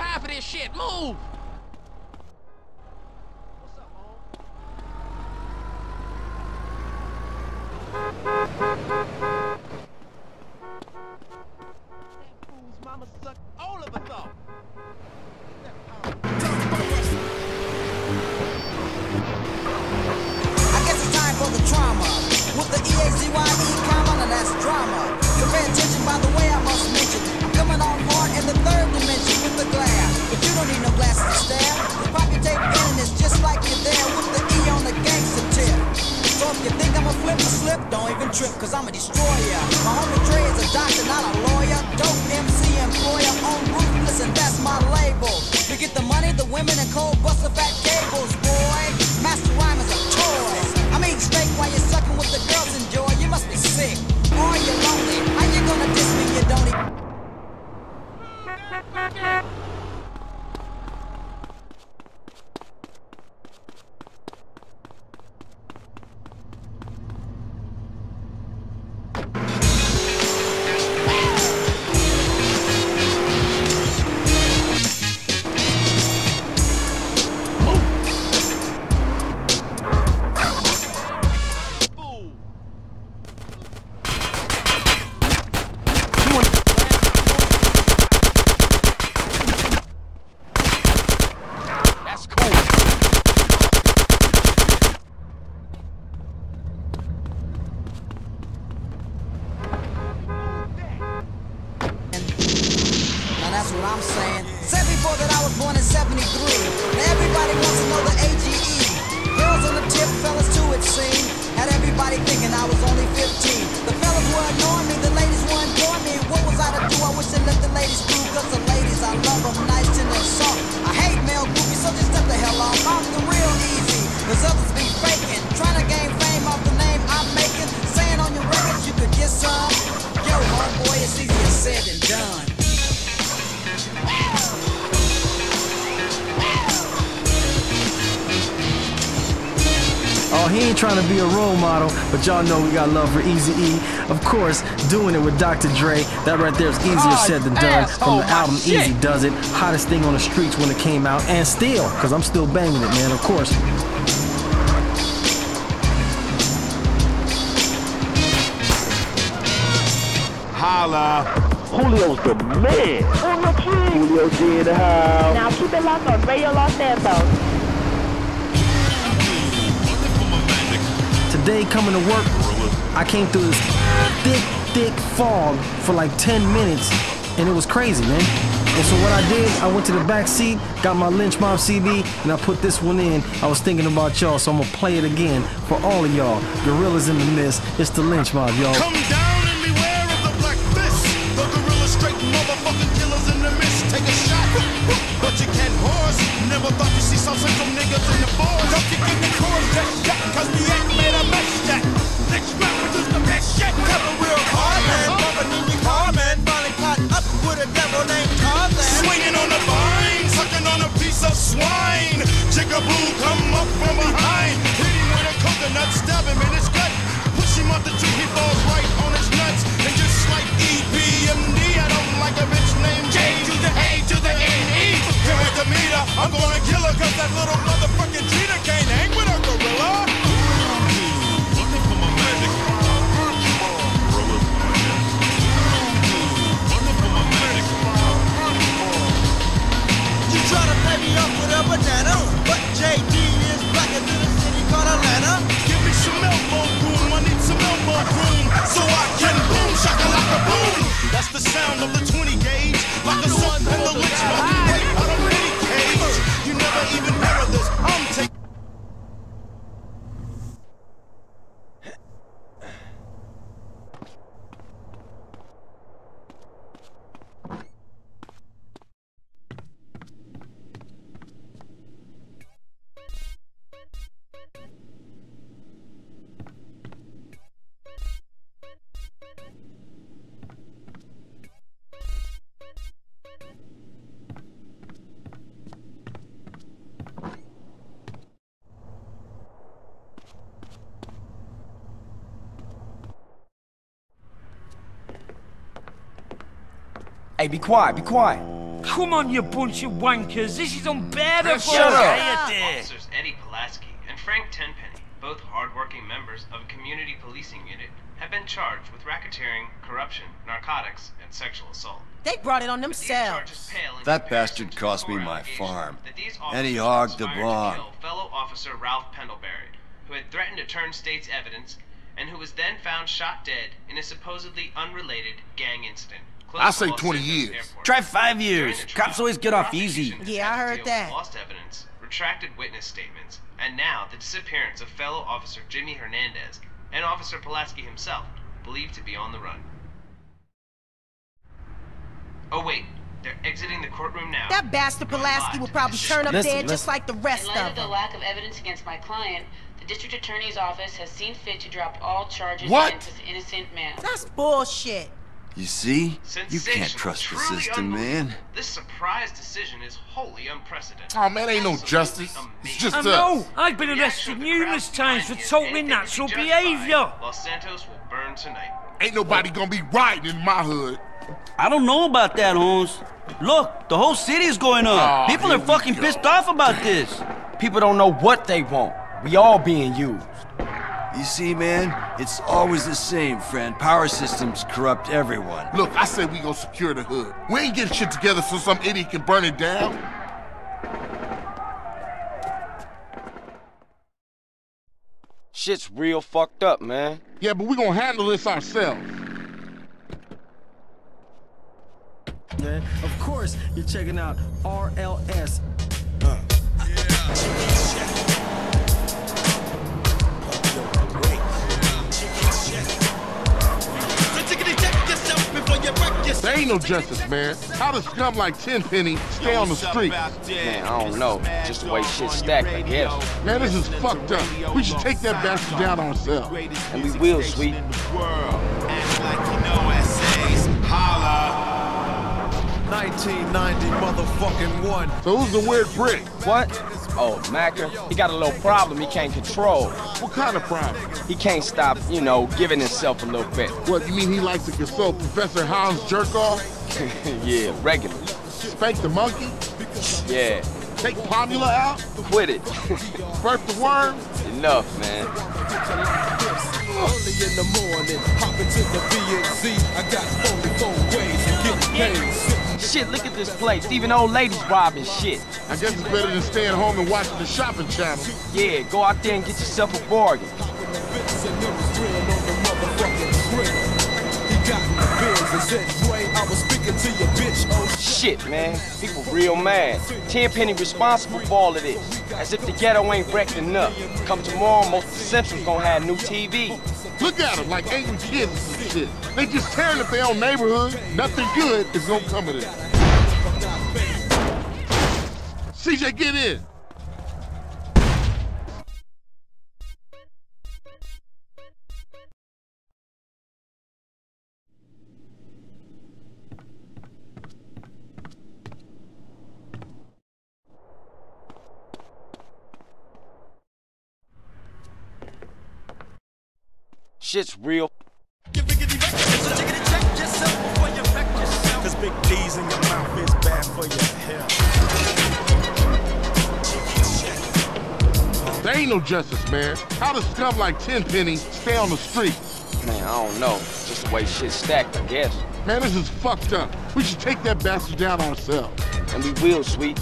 time for this shit. Move! Mama sucked all of us off. I guess it's time for the trauma. With the E-A-Z-Y-E comma, now that's drama. You pay attention by the way I must mention. I'm coming on hard in the third dimension with the glare. But you don't need no glasses to stare. The pop your tape in and it's just like you're there with the E on the gangster tip. So if you think I'm a flip or slip, don't even trip, cause I'm a destroyer. My homie Dre is a doctor, not a lawyer. Dope MC employer on Ruthless, and that's my label. We get the money, the women, and cold buster fat cables, boy. Master Rhyme is a toy. I'm eating steak while you're sucking with the girls enjoy. You must be sick, or you're lonely. How you gonna diss me? You don't even... That's what I'm saying. Said before that I was born in 73. Now everybody wants to know the AGE. Girls on the tip, fellas too it seemed. Had everybody thinking I was only 15. The fellas were ignoring me, the ladies were enjoying me. What was I to do? I wish they let the ladies through. Cause the ladies, I love them nice, tender, and soft. I hate male groupies, so just step the hell off. I'm the real easy, cause others be faking. Trying to gain fame off the name I'm making. Saying on your records you could get some. Yo, homeboy, it's easier said than done. Oh, he ain't trying to be a role model, but y'all know we got love for Eazy-E. Of course, doing it with Dr. Dre. That right there is easier said than done. From the album Easy Does It, hottest thing on the streets when it came out, and still, cause I'm still banging it, man. Of course. Holla. Julio's the man. Julio G in the house. Now keep it locked on Radio Los Santos. Today, coming to work, I came through this thick fog for like 10 minutes, and it was crazy, man. And so what I did, I went to the back seat, got my Lynch Mob CD, and I put this one in. I was thinking about y'all, so I'm gonna play it again for all of y'all. Gorillas in the Mist, it's the Lynch Mob, y'all. Come down and beware of the black fist. The gorilla straight motherfucking killers in the mist. Take a shot, but you can't horse. Never thought you'd see something from niggas in the boards. Don't you get the chorus that shot, cause we ain't made a mess yet. Next rapper is the best shit. Have a real hard man, bumping in your car, man. Finally caught up with a devil named Tarzan. Swinging on the vine, sucking on a piece of swine. Jigaboo, come up from behind. Hit him with a coconut, stab him in his gut. Push him off the tree, he falls right on his nuts. And just like EPMD, I don't like a bitch named J to the A to the N-E. Here at the meter, I'm gonna kill her, cause that little motherfucking cheetah can't hang with a gorilla. Looking for my magic. You try to play me up with a banana, but JD is blacker than a city called Atlanta. Give me some elbow room, I need some elbow room, so I can boom, shakalaka boom. That's the sound of the 20 gauge, like a soap and the Lynch Mob. Right out of any cage, you never even heard of this. I'm taking. Hey, be quiet, be quiet. Come on, you bunch of wankers. This is unbearable. Shut up. Officers Eddie Pulaski and Frank Tenpenny, both hard-working members of a community policing unit, have been charged with racketeering, corruption, narcotics, and sexual assault. They brought it on themselves. That bastard cost me my farm. And he hogged the blonde. Fellow officer Ralph Pendlebury, who had threatened to turn state's evidence, and who was then found shot dead in a supposedly unrelated gang incident. I say 20 years. Try 5 years. Cops always get off easy. Yeah, I heard that. Lost evidence, retracted witness statements, and now the disappearance of fellow officer Jimmy Hernandez and Officer Pulaski himself, believed to be on the run. Oh wait, they're exiting the courtroom now. That bastard Pulaski will probably turn up dead just like the rest of them. In light of the lack of evidence against my client, the district attorney's office has seen fit to drop all charges against this innocent man. That's bullshit. You see? You can't trust the system, man. This surprise decision is wholly unprecedented. Oh, man, ain't no justice. It's just I know. I've been arrested numerous times for totally natural behavior. Los Santos will burn tonight. Ain't nobody gonna be riding in my hood. I don't know about that, Holmes. Look, the whole city is going up. People are fucking pissed off about this. People don't know what they want. We all being used. You see, man, it's always the same, friend. Power systems corrupt everyone. Look, I say we gonna secure the hood. We ain't getting shit together so some idiot can burn it down. Shit's real fucked up, man. Yeah, but we gonna handle this ourselves. Man, of course, you're checking out RLS. There ain't no justice, man. How does scum like Tenpenny stay on the street? Man, I don't know. Just the way shit's stacked, I guess. Man, this is fucked up. We should take that bastard down ourselves. And we will, sweet. 1990 motherfucking one. So who's the weird brick? What? Oh, Macker. He got a little problem he can't control. What kind of problem? He can't stop, you know, giving himself a little bit. What, you mean he likes to consult Professor Hans Jerkoff? Yeah, regularly. Spank the monkey? Yeah. Take Pomula out? Quit it. Burp the worm? Enough, man. Early in the morning, hop into the BNC. I got 44 ways to get paid. Shit, look at this place. Even old ladies robbing shit. I guess it's better than staying home and watching the shopping channel. Yeah, go out there and get yourself a bargain. Shit, man. People real mad. Tenpenny responsible for all of this. As if the ghetto ain't wrecked enough. Come tomorrow, most of the Central's gonna have new TV. Look at them, like ain't kids and shit. They just tearing up their own neighborhood. Nothing good is gonna come of it. CJ, get in. Shit's real. Cause big D's in your mouth is bad for your health. There ain't no justice, man. How does scum like Tenpenny stay on the street? Man, I don't know. Just the way shit's stacked, I guess. Man, this is fucked up. We should take that bastard down ourselves. And we will, sweet.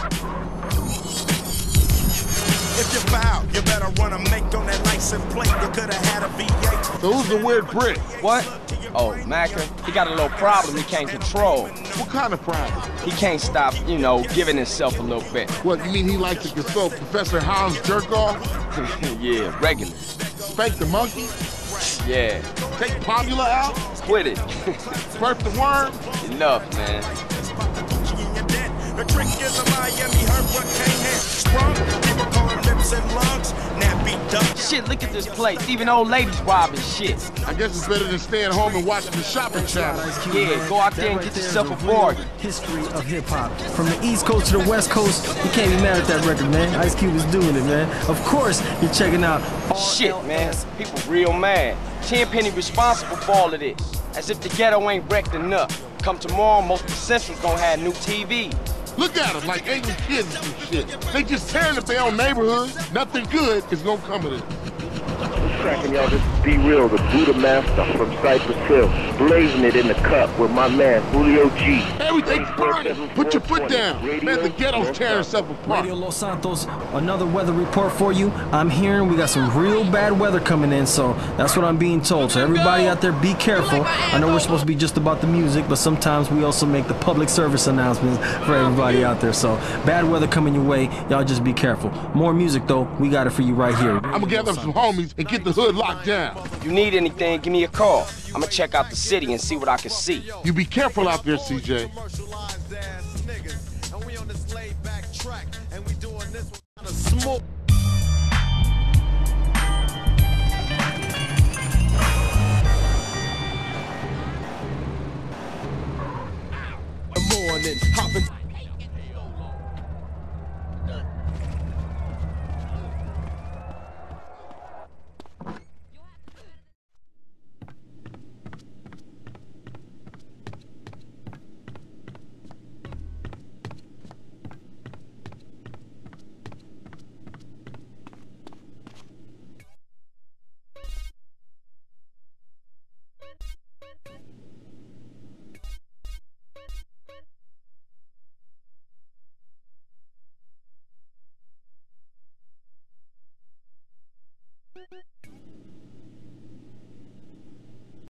If you foul, you better run a make on that license plate. You could have had a V8. So who's the weird brick? What? Oh, Macker. He got a little problem he can't control. What kind of problem? He can't stop, you know, giving himself a little bit. What, you mean he likes to consult Professor Hans Jerkoff? Yeah, regularly. Spank the monkey? Yeah. Take Pomula out? Quit it. Burp the worm? Enough, man. The trick is a Miami hurricane head sprung, keep upon lips and lungs, nappy duck. Shit, look at this place. Even old ladies robbing shit. I guess it's better than staying home and watching the shopping channel. Yeah, go out there and get yourself a bargain. History of hip-hop. From the East Coast to the West Coast, you can't be mad at that record, man. Ice Cube is doing it, man. Of course, you're checking out Shit, man. People real mad. Tenpenny responsible for all of this. As if the ghetto ain't wrecked enough. Come tomorrow, most of the Central's gonna have new TV. Look at them like angry kids and shit. They just tearing up their own neighborhood. Nothing good is gonna come of it. Cracking y'all, this is B-Real, the Buddha Master from Cypress Hill, blazing it in the cup with my man Julio G. Everything's burning. Put your foot down. Man, the ghetto's tearing itself apart. Radio Los Santos, another weather report for you. I'm hearing we got some real bad weather coming in, so that's what I'm being told. So everybody out there, be careful. I know we're supposed to be just about the music, but sometimes we also make the public service announcements for everybody out there. So bad weather coming your way. Y'all just be careful. More music, though. We got it for you right here. I'm gonna gather up some homies and get the hood locked down. You need anything, give me a call. I'm gonna check out the city and see what I can see. You be careful out there, CJ. And we on this laid back track, and we doing this smoke.